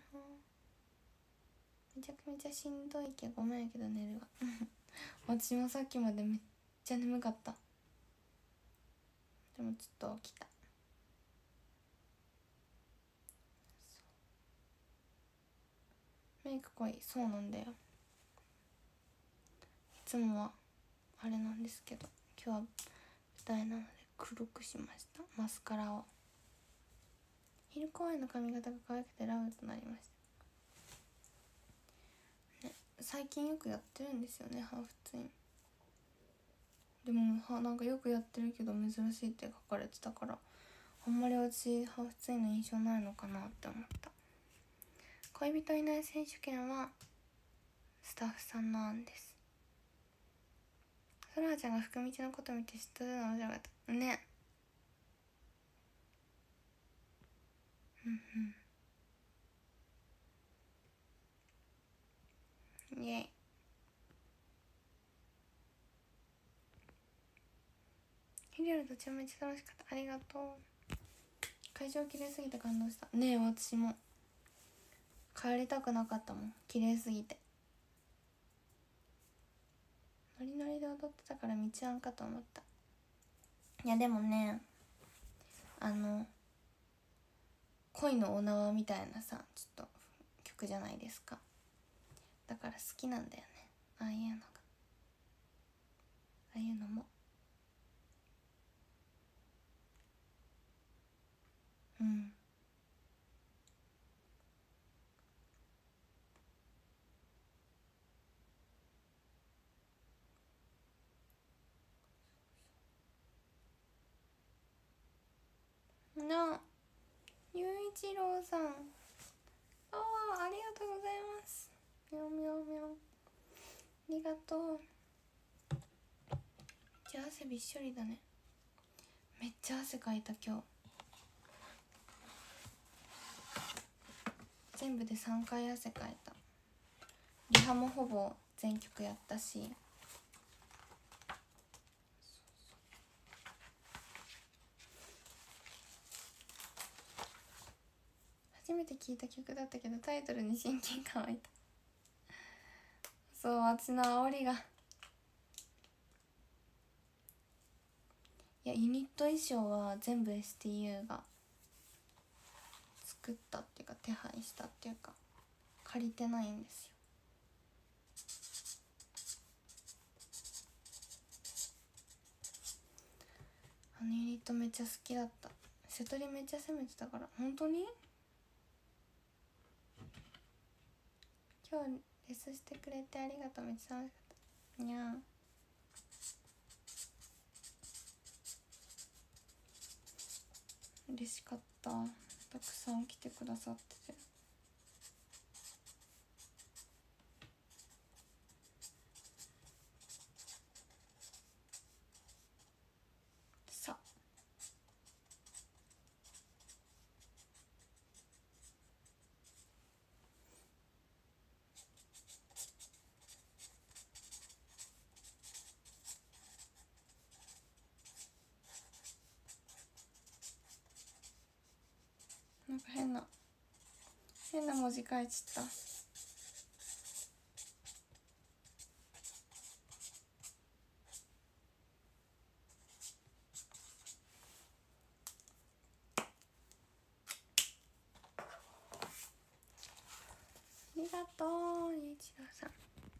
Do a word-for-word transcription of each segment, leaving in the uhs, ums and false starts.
めちゃくちゃしんどいけどごめんけど寝るわ私もさっきまでめっちゃ眠かった。でもちょっと起きた。メイク濃い。そうなんだよ。いつもはあれなんですけど今日は舞台なので黒くしました。マスカラを。昼公演の髪型が可愛くてラブとなりました、ね、最近よくやってるんですよねハーフツイン。でもはなんかよくやってるけど珍しいって書かれてたからあんまり私ハーフツインの印象ないのかなって思った。恋人いない選手権はスタッフさんの案です。そらちゃんが福道のこと見て知っとるの面白かったね。うんうんイエイ。ヒリアルどっちもめっちゃ楽しかった。ありがとう。会場綺麗すぎて感動したねえ。私も帰りたくなかったもん綺麗すぎて。ノリノリで踊ってたから道案かと思った。いやでもねあの恋のお縄みたいなさちょっと曲じゃないですか。だから好きなんだよねああいうのが。ああいうのもうんな。ゆういちろうさん、ああありがとうございます。みょんみょんみょん、ありがとう。じゃあ汗びっしょりだね。めっちゃ汗かいた今日。全部でさんかい汗かいた。リハもほぼ全曲やったし。初めて聴いた曲だったけどタイトルに親近感湧いた。そう私の煽りが。いやユニット衣装は全部 エスティーユー が作ったっていうか手配したっていうか借りてないんですよ。あのユニットめっちゃ好きだった。瀬戸りめっちゃ攻めてたから。本当に今日レスしてくれてありがとう。めっちゃ楽しかったにゃー。嬉しかった。たくさん来てくださってて。さなんか変な変な文字書いちゃった。ありがとうゆういちろうさん。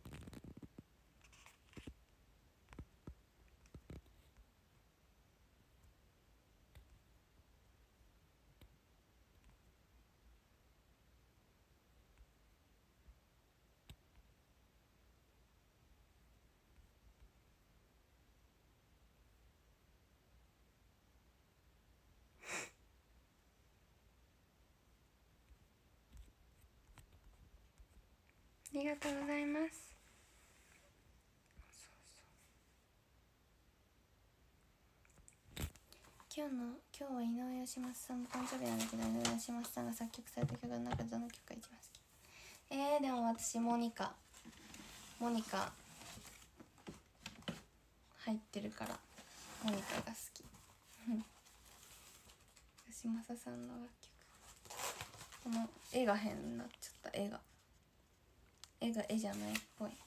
ありがとうございます。今日の今日は井上芳正さんの誕生日なんだけど、井上芳正さんが作曲された曲の中でどの曲が一番好き？えー、でも私モニカモニカ入ってるからモニカが好き。芳正さんの楽曲この絵が変になっちゃった。絵が絵が絵じゃないっぽい。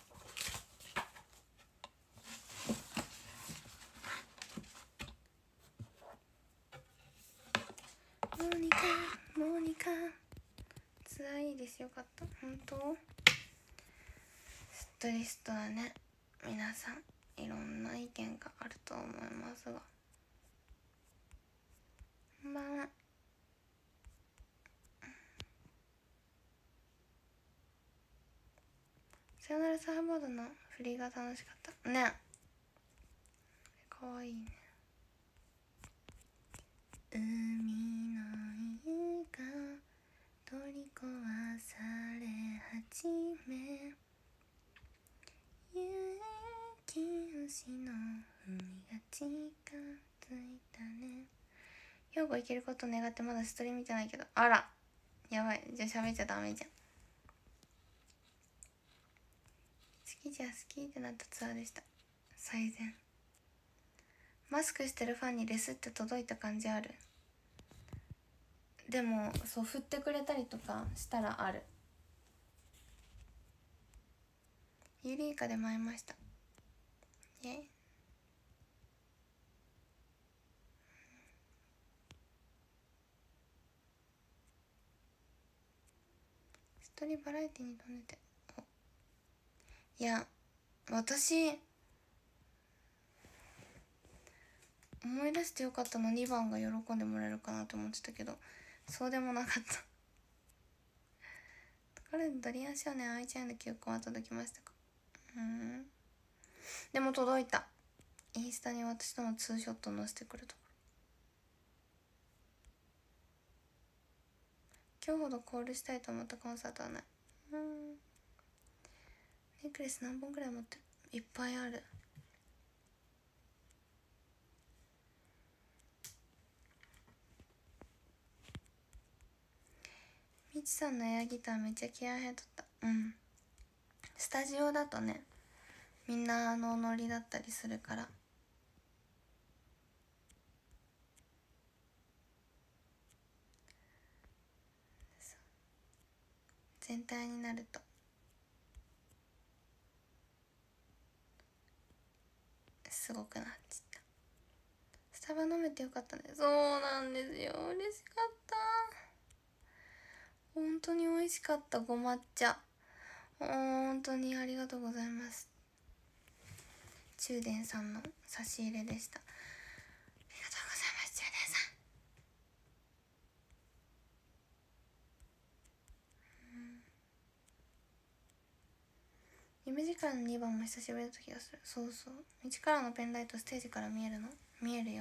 モニカモニカツアーいいです。よかった。本当ストリストはね、皆さんいろんな意見があると思いますが、こんばんは。さよならサーフボードの振りが楽しかったね。かわいいね。海の家が取り壊され始め、雪牛の海が近づいたね。兵庫行けること願ってまだストーリー見てないけど、あらやばい、じゃあ喋っちゃダメじゃん。好きじゃ好きってなったツアーでした。最善。マスクしてるファンにレスって届いた感じある？でもそう振ってくれたりとかしたらある。ユリイカで舞いました。イエイ。ストーリーバラエティに飛んでて、いや私思い出してよかったのにばんが喜んでもらえるかなと思ってたけど、そうでもなかったこれドリアン少年愛ちゃんの記憶は届きましたか？うん、でも届いた。インスタに私とのツーショット載せてくるところ。今日ほどコールしたいと思ったコンサートはない。うん、ネックレス何本くらい持ってる？いっぱいある。みちさんのエアギターめっちゃ気合入っとった。うん、スタジオだとねみんなあのノリだったりするから。全体になるとすごくなっちゃった。スタバ飲めてよかったね。そうなんですよ、嬉しかった。本当に美味しかった。ご抹茶本当にありがとうございます。中電さんの差し入れでした。ありがとうございます中電さん。夢力のにばんも久しぶりだった気がする。そうそう、道からのペンライトステージから見えるの？見えるよ。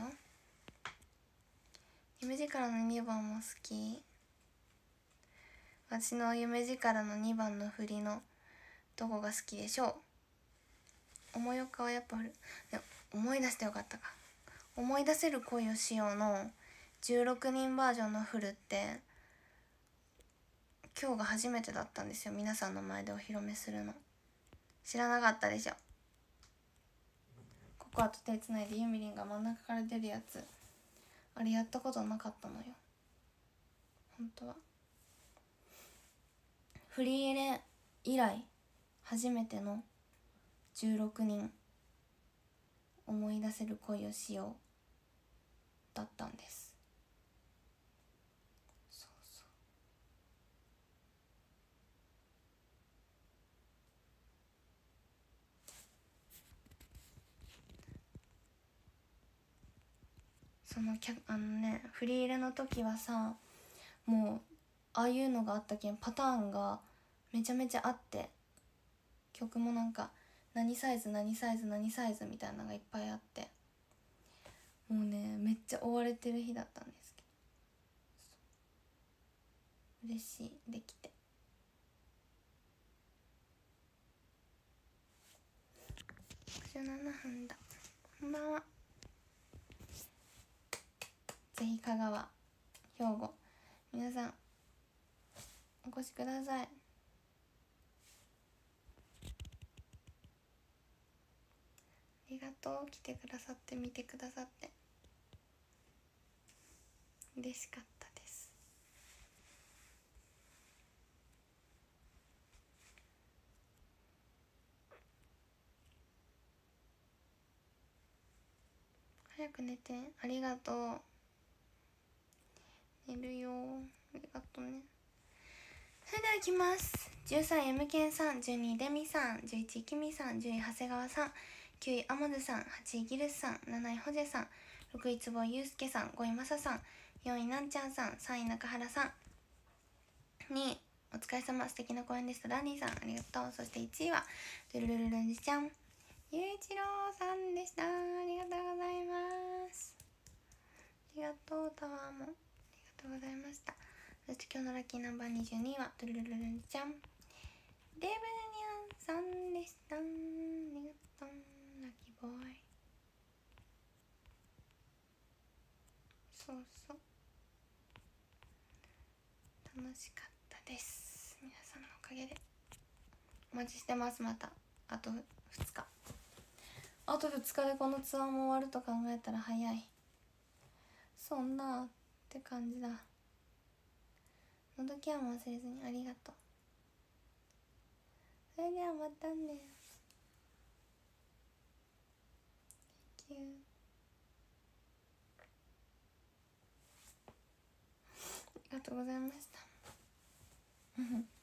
夢力のにばんも好き。私の夢力のにばんの振りのどこが好きでしょう？思いよかはやっぱ振る。で思い出してよかったか。思い出せる恋をしようのじゅうろくにんバージョンのフルって今日が初めてだったんですよ。皆さんの前でお披露目するの知らなかったでしょ。ココアと手つないでユミリンが真ん中から出るやつ、あれやったことなかったのよ本当は。振り入れ以来初めてのじゅうろくにん思い出せる恋をしようだったんです。そうそうそのキャあのね振り入れの時はさ、もうああいうのがあったけんパターンがめちゃめちゃあって、曲もなんか何サイズ何サイズ何サイズみたいなのがいっぱいあって、もうねめっちゃ追われてる日だったんですけど、嬉しいできて。じゅうななふんだ。こんばんは。ぜひ香川兵庫皆さんお越しください。ありがとう。来てくださって見てくださって嬉しかったです。 早く寝て。ありがとう。寝るよ。ありがとうね。それでは行きます。じゅうさんエムケンさん、じゅうにレミさん、じゅういちキミさん、じゅうい長谷川さん、きゅういアモズさん、はちいギルスさん、なないホジェさん、ろくい坪井祐介さん、ごいマサさん、よんいなんちゃんさん、さんい中原さん、にいお疲れ様、素敵な公演でしたランディさん、ありがとう。そしていちいはルルルルルンジちゃん、ゆういちろうさんでした。ありがとうございます。ありがとう。タワーもありがとうございました。そして今日のラッキーナンバーにじゅうにいはルルルルルンジちゃん、レブニャンさんでした。ありがとう。ラッキーボーイ。そうそう、楽しかったです。皆さんのおかげで。お待ちしてます。またあとふつか、あとふつかでこのツアーも終わると考えたら早い。そんなって感じだ。喉ケアも忘れずにありがとう。それではまたね。Thank you。ありがとうございました。